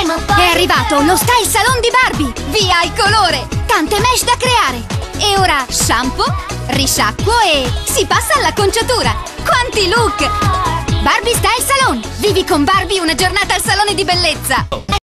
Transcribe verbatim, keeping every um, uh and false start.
È arrivato lo Style Salon di Barbie! Via il colore! Tante mesh da creare! E ora shampoo, risciacquo e si passa all'acconciatura! Quanti look! Barbie Style Salon! Vivi con Barbie una giornata al salone di bellezza!